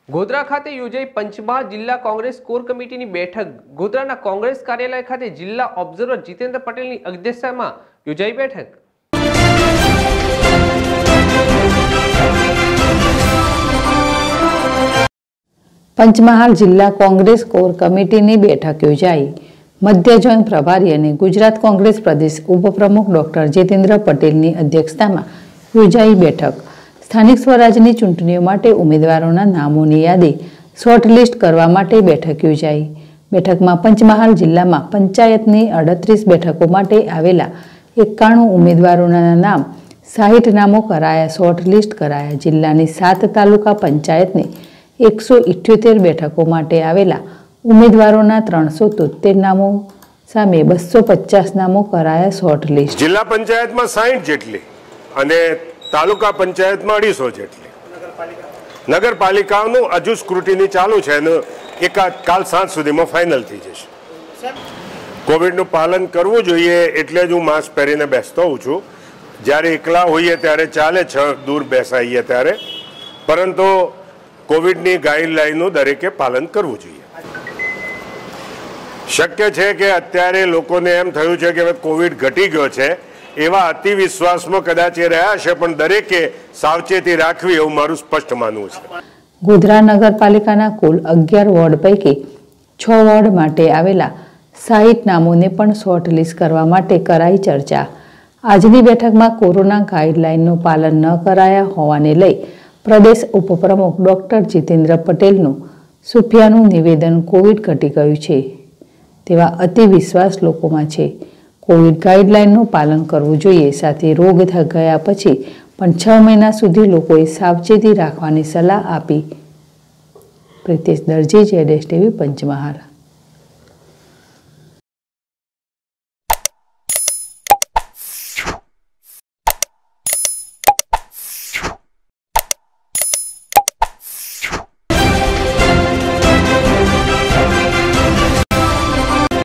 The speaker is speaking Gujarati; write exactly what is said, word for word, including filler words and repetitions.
ગોધરા ખાતે યોજાઈ પંચમહાલ જિલ્લા કોંગ્રેસ કોર કમિટીની બેઠક। ગોધરાના કોંગ્રેસ કાર્યાલય ખાતે જિલ્લા ઓબ્ઝર્વર જીતેન્દ્ર પટેલની અધ્યક્ષતામાં યોજાઈ બેઠક। પંચમહાલ જિલ્લા કોંગ્રેસ કોર કમિટીની બેઠક યોજાઈ। મધ્ય ઝોન પ્રભારી અને ગુજરાત કોંગ્રેસ પ્રદેશ ઉપપ્રમુખ ડોક્ટર જીતેન્દ્ર પટેલની અધ્યક્ષતામાં યોજાઈ બેઠક। સ્થાનિક સ્વરાજની ચૂંટણીઓ માટે ઉમેદવારોના નામોની યાદી શોર્ટલિસ્ટ કરવા માટે બેઠક યોજાઈ। બેઠકમાં પંચમહાલ જિલ્લામાં પંચાયતની અડત્રીસ બેઠકો માટે આવેલા એકાણું ઉમેદવારોના નામ સાહીઠ નામો કરાયા શોર્ટલિસ્ટ કરાયા। જિલ્લાની સાત તાલુકા પંચાયતની એકસો ઇઠ્યોતેર બેઠકો માટે આવેલા ઉમેદવારોના ત્રણસો તોતેર નામો સામે બસો પચાસ નામો કરાયા શોર્ટલિસ્ટ। જિલ્લા પંચાયતમાં સાહીઠ જેટલી અને તાલુકા પંચાયતમાં અઢીસો જેટલી નગરપાલિકાઓનું હજુ સ્ક્રુટિની ચાલુ છે અને એકાદ કાલ સાંજ સુધીમાં ફાઇનલ થઈ જશે। કોવિડનું પાલન કરવું જોઈએ એટલે જ હું માસ્ક પહેરીને બેસતો હોઉં છું। જ્યારે એકલા હોઈએ ત્યારે ચાલે છ દૂર બેસાઈએ ત્યારે, પરંતુ કોવિડની ગાઈડલાઈનનું દરેકે પાલન કરવું જોઈએ। શક્ય છે કે અત્યારે લોકોને એમ થયું છે કે હવે કોવિડ ઘટી ગયો છે એવા અતિ વિશ્વાસમાં કદાચ એ રહ્યા છે, પણ દરેકે સાવચેતી રાખવી એવું મારું સ્પષ્ટ માનવું છે। ગોધરા નગરપાલિકાના કુલ અગિયાર વોર્ડ પૈકી છ વોર્ડ માટે આવેલા સાહીઠ નામોને પણ શોર્ટલિસ્ટ કરવા માટે કરાઈ ચર્ચા। આજની બેઠકમાં કોરોના ગાઈડલાઈનનું પાલન ન કરાયા હોવાને લઈ પ્રદેશ ઉપપ્રમુખ ડોક્ટર જીતેન્દ્ર પટેલનું સુફિયાનું નિવેદન કોવિડ ઘટી ગયું છે તેવા અતિ વિશ્વાસ લોકોમાં છે। કોવિડ ગાઈડલાઈનનું પાલન કરવું જોઈએ, સાથે રોગ ગયા પછી પણ છ મહિના સુધી લોકોએ સાવચેતી રાખવાની સલાહ આપી। પ્રિતેશ દરજી, જેડેશ ટીવી, પંચમહાલ।